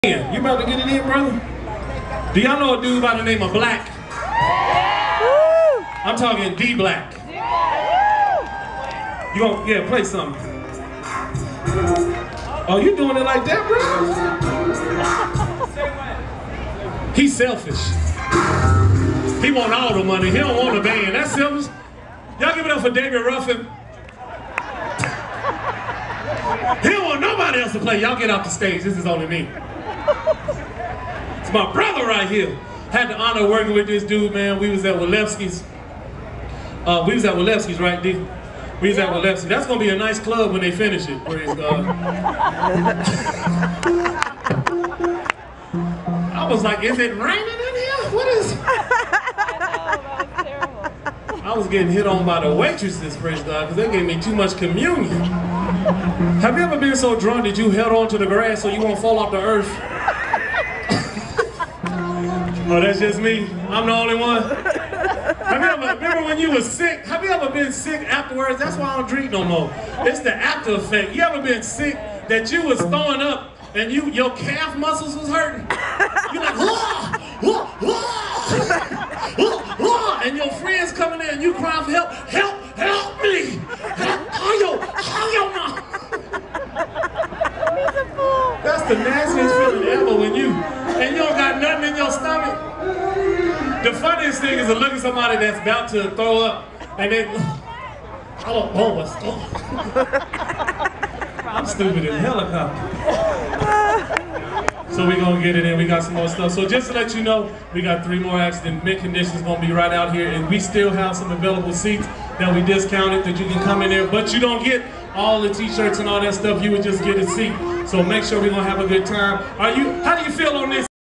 You about to get it in, brother? Do y'all know a dude by the name of Black? I'm talking D Black. You gonna, yeah, play something. Oh, you doing it like that, bro? He's selfish. He want all the money. He don't want a band. That's selfish. Y'all give it up for David Ruffin. He don't want nobody else to play. Y'all get off the stage. This is only me. It's my brother right here. Had the honor of working with this dude, man. We was at Walewski's. We was at Walewski's, right, D? We was at Walewski's. That's gonna be a nice club when they finish it. Praise God. I was like, is it raining in here? What is? I know, that was terrible. I was getting hit on by the waitresses, praise God, because they gave me too much communion. Have you ever been so drunk that you held on to the grass so you won't fall off the earth? Oh, that's just me. I'm the only one. Have you ever, remember when you was sick? Have you ever been sick afterwards? That's why I don't drink no more. It's the after effect. You ever been sick that you was throwing up and your calf muscles was hurting? You're like, wah, wah, wah, wah, and your friends coming in and you crying for help. Help, help me. Call your mom. That's the nastiest feeling ever when you don't got nothing in your stomach. The funniest thing is to look at somebody that's about to throw up and they, I'm stupid as a helicopter. So we're gonna get it in. We got some more stuff. So just to let you know, we got 3 more acts. The mint conditions gonna be right out here, and we still have some available seats that we discounted that you can come in there, but you don't get all the t-shirts and all that stuff. You would just get a seat. So make sure we're gonna have a good time. How do you feel